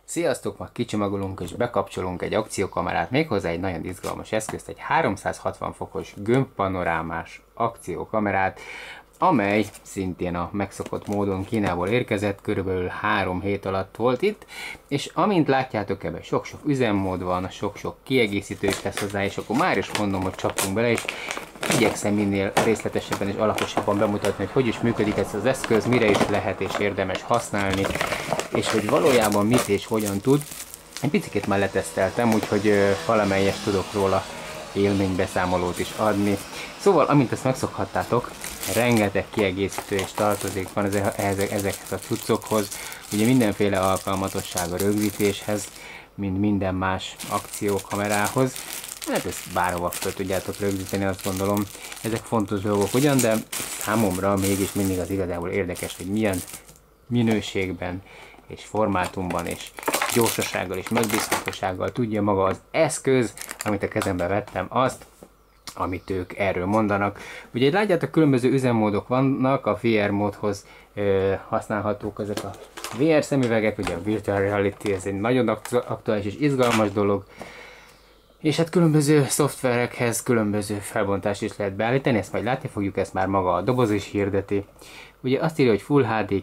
Sziasztok! Ma kicsomagolunk és bekapcsolunk egy akciókamerát, méghozzá egy nagyon izgalmas eszközt, egy 360 fokos gömbpanorámás akciókamerát, amely szintén a megszokott módon Kínából érkezett, körülbelül 3 hét alatt volt itt, és amint látjátok, ebben sok-sok üzemmód van, sok-sok kiegészítő is lesz hozzá, és akkor már is mondom, hogy csapjunk bele, és igyekszem minél részletesebben és alaposabban bemutatni, hogy is működik ez az eszköz, mire is lehet és érdemes használni, és hogy valójában mit és hogyan tud. Egy picit már leteszteltem, úgyhogy valamelyest tudok róla élménybeszámolót is adni. Szóval, amint ezt megszokhattátok, rengeteg kiegészítő és tartozék van ezekhez a cuccokhoz. Ugye mindenféle alkalmatosság a rögzítéshez, mint minden más akciókamerához. Hát ezt bárhova fel tudjátok rögzíteni, azt gondolom. Ezek fontos dolgok ugyan, de számomra mégis mindig az igazából érdekes, hogy milyen minőségben és formátumban és gyorsasággal és megbízhatósággal tudja maga az eszköz, amit a kezembe vettem, azt, amit ők erről mondanak. Ugye látjátok, különböző üzemmódok vannak, a VR módhoz használhatók ezek a VR szemüvegek, ugye a Virtual Reality, ez egy nagyon aktuális és izgalmas dolog, és hát különböző szoftverekhez különböző felbontást is lehet beállítani, ezt majd látni fogjuk, ezt már maga a doboz is hirdeti. Ugye azt írja, hogy Full HD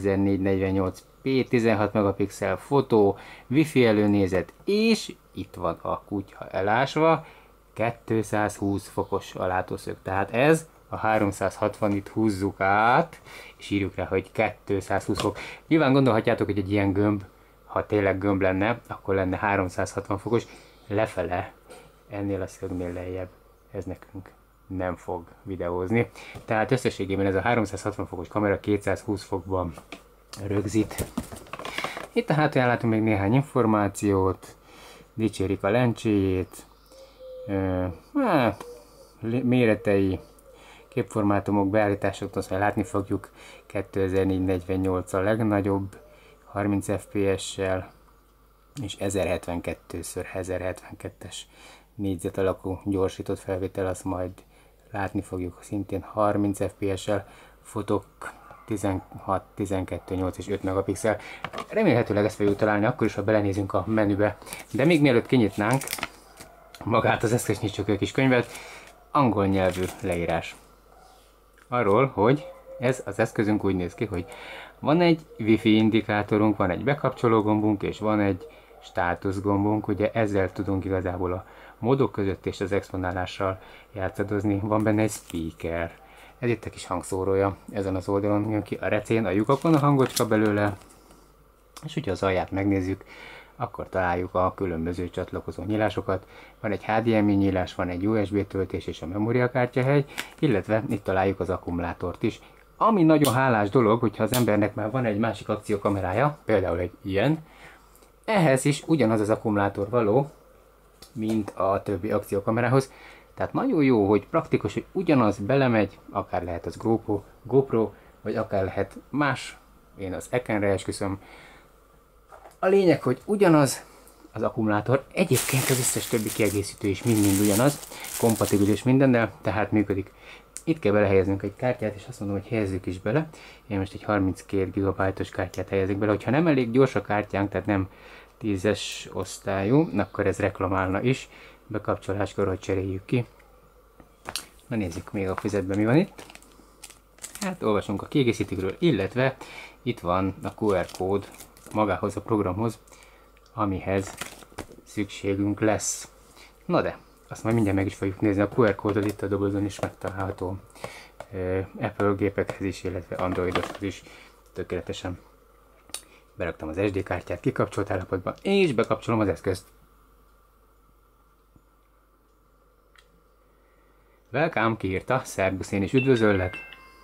2448p, 16 megapixel fotó, Wi-Fi előnézet, és itt van a kutya elásva, 220 fokos a látószög. Tehát ez a 360, itt húzzuk át, és írjuk rá, hogy 220 fok. Nyilván gondolhatjátok, hogy egy ilyen gömb, ha tényleg gömb lenne, akkor lenne 360 fokos, lefele, ennél a szögnél lejjebb, ez nekünk nem fog videózni. Tehát összességében ez a 360 fokos kamera 220 fokban rögzít. Itt a hátulján látunk még néhány információt, dicsérik a lencséjét, méretei, képformátumok, beállításoktól látni fogjuk, 2448 a legnagyobb, 30 fps-sel, és 1072x1072-es négyzet alakú gyorsított felvétel, azt majd látni fogjuk, szintén 30 fps-sel, fotók 16, 12, 8 és 5 megapixel. Remélhetőleg ezt fogjuk találni akkor is, ha belenézünk a menübe. De még mielőtt kinyitnánk magát az eszközt, nyitsuk egy kis könyvet, angol nyelvű leírás. Arról, hogy ez az eszközünk úgy néz ki, hogy van egy Wi-Fi indikátorunk, van egy bekapcsoló gombunk, és van egy státusz gombunk. Ugye ezzel tudunk igazából a módok között és az exponálással játszadozni. Van benne egy speaker. Ez itt a kis hangszórója, ezen az oldalon jön ki a recén, a lyukakon a hangocska belőle. És hogyha az alját megnézzük, akkor találjuk a különböző csatlakozó nyílásokat. Van egy HDMI nyílás, van egy USB töltés és a memóriakártyahely, illetve itt találjuk az akkumulátort is. Ami nagyon hálás dolog, hogyha az embernek már van egy másik akciókamerája, például egy ilyen, ehhez is ugyanaz az akkumulátor való, mint a többi akciókamerához. Tehát nagyon jó, hogy praktikus, hogy ugyanaz belemegy, akár lehet az GoPro, vagy akár lehet más, én az Ekenre esküszöm. A lényeg, hogy ugyanaz az akkumulátor, egyébként az összes többi kiegészítő is mind ugyanaz, kompatibilis mindennel, tehát működik. Itt kell belehelyeznünk egy kártyát, és azt mondom, hogy helyezzük is bele. Én most egy 32 GB-os kártyát helyezek bele. Hogyha nem elég gyors a kártyánk, tehát nem 10-es osztályú, akkor ez reklamálna is. Bekapcsoláskor, hogy cseréljük ki. Na nézzük még a füzetben mi van itt. Hát olvasunk a kiegészítőkről, illetve itt van a QR kód magához a programhoz, amihez szükségünk lesz. Na de, azt majd mindjárt meg is fogjuk nézni, a QR kódot itt a dobozon is megtalálható. Apple gépekhez is, illetve Androidokhoz is tökéletesen. Beraktam az SD kártyát kikapcsolt állapotban, és bekapcsolom az eszközt. Welcome, kiírta, szerbusz, én is üdvözöllek.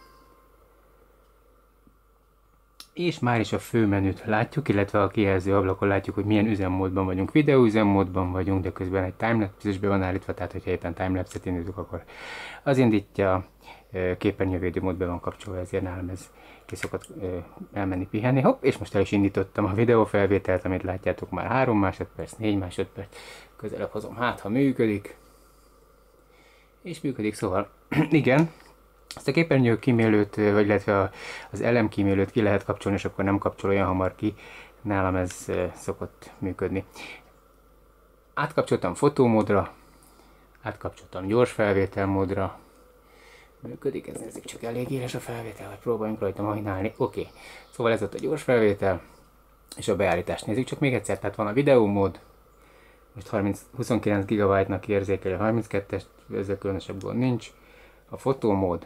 És már is a főmenüt látjuk, illetve a kijelző ablakon látjuk, hogy milyen üzemmódban vagyunk. Videó üzemmódban vagyunk, de közben egy timelapse is be van állítva, tehát hogyha éppen timelapse-et indítunk, akkor az indítja, képernyővédő mód be van kapcsolva, ezért nálam ez ki szokott elmenni pihenni. Hopp, és most el is indítottam a videófelvételt, amit látjátok már 3 másodperc, 4 másodperc. Közelebb hozom, hát ha működik. És működik, szóval igen. Ezt a képernyő kímélőt, vagy illetve az elemkímélőt ki lehet kapcsolni, és akkor nem kapcsol olyan hamar ki. Nálam ez szokott működni. Átkapcsoltam fotómódra, átkapcsoltam gyors felvétel módra. Működik, ez nézzük csak, elég éles a felvétel, vagy próbáljunk rajta mahinálni. Oké. Szóval ez ott a gyors felvétel, és a beállítást nézzük csak még egyszer. Tehát van a videómód, most 29 GB-nak érzékelje a 32-est, ezzel különösebb gond nincs. A fotómód,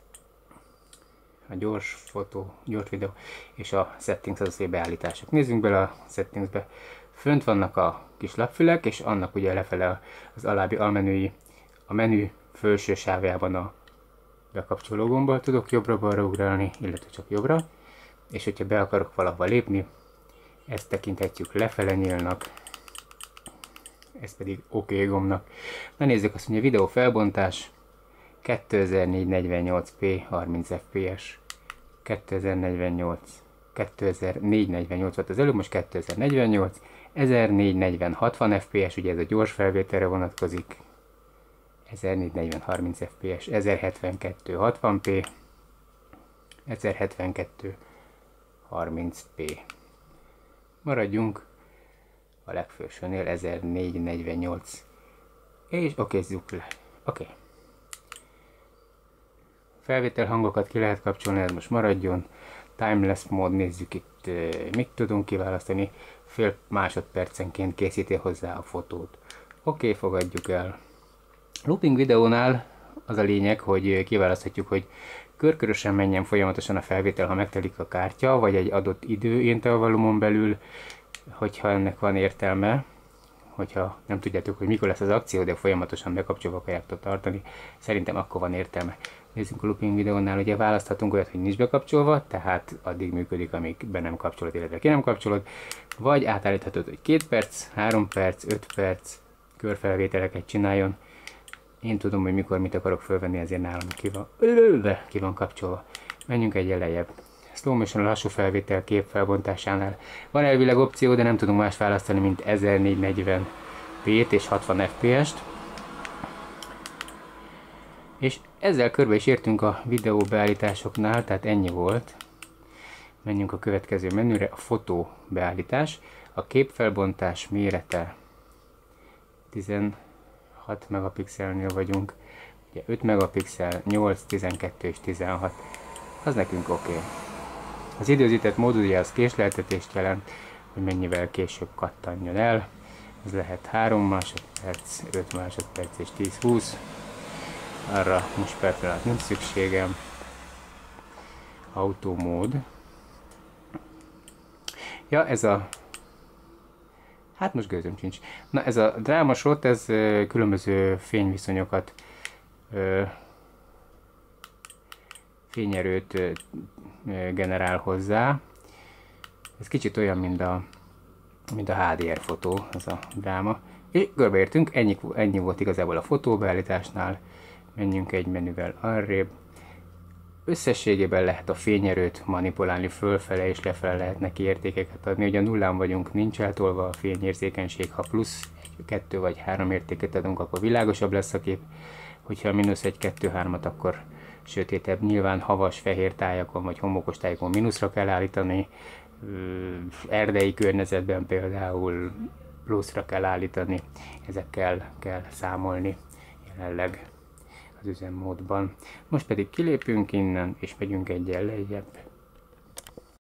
a gyors fotó, gyors videó, és a settings, az a beállítások. Nézzünk bele a settingsbe. Fönt vannak a kis lapfülek, és annak ugye lefele az alábbi almenüi, a menü felső sávjában a bekapcsoló gombbal tudok jobbra-balra ugrálni, illetve csak jobbra, és hogyha be akarok valahova lépni, ezt tekinthetjük lefele nyílnak, ez pedig OK gombnak. Na nézzük, azt mondja, videó felbontás 2448p 30 fps, 2448 volt az előbb, most 2048, 1440 60 fps, ugye ez a gyors felvételre vonatkozik, 1440 30 fps, 1072 60p, 1072 30p. Maradjunk a legfősőnél, 1448. És okézzük le. Oké. Felvétel hangokat ki lehet kapcsolni, ez most maradjon. Timeless mód, nézzük itt, mit tudunk kiválasztani. Fél másodpercenként készíti hozzá a fotót. Oké, fogadjuk el. Looping videónál az a lényeg, hogy kiválaszthatjuk, hogy körkörösen menjen folyamatosan a felvétel, ha megtelik a kártya, vagy egy adott időintervallumon belül, hogyha ennek van értelme, hogyha nem tudjátok, hogy mikor lesz az akció, de folyamatosan bekapcsolva akarjátok tartani, szerintem akkor van értelme. Nézzünk a looping videónál, ugye választhatunk olyat, hogy nincs bekapcsolva, tehát addig működik, amíg be nem kapcsolod, illetve ki nem kapcsolod, vagy átállíthatod, hogy 2 perc, 3 perc, 5 perc körfelvételeket csináljon. Én tudom, hogy mikor mit akarok fölvenni, ezért nálam ki van kapcsolva. Menjünk egy lejjebb. Slow motion, lassú felvétel képfelbontásánál van elvileg opció, de nem tudunk más választani, mint 1440p-t és 60 fps-t. És ezzel körbe is értünk a videó beállításoknál, tehát ennyi volt. Menjünk a következő menüre, a fotó beállítás. A képfelbontás mérete 16 megapixelnél vagyunk, ugye 5 megapixel, 8, 12 és 16, az nekünk oké. Az időzített mód ugye az késleltetést jelent, hogy mennyivel később kattanjon el, ez lehet 3 másodperc, 5 másodperc és 10-20, arra most per pillanat nincs szükségem. Autómód. Ja, ez a... Hát most gőzöm sincs. Na, ez a drámasot, ez különböző fényviszonyokat, fényerőt generál hozzá. Ez kicsit olyan, mint a HDR fotó, ez a dráma. És körbeértünk, ennyi volt igazából a fotóbeállításnál. Menjünk egy menüvel arrébb. Összességében lehet a fényerőt manipulálni, fölfele és lefele lehet neki értékeket adni. Ugye a nullán vagyunk, nincs eltolva a fényérzékenység, ha plusz 1, 2 vagy 3 értéket adunk, akkor világosabb lesz a kép. Hogyha mínusz 1, 2, 3-at, akkor sötétebb. Nyilván havas, fehér tájakon vagy homokos tájakon mínuszra kell állítani. Erdei környezetben például pluszra kell állítani. Ezekkel kell számolni jelenleg az üzemmódban. Most pedig kilépünk innen, és megyünk egyen lejjebb.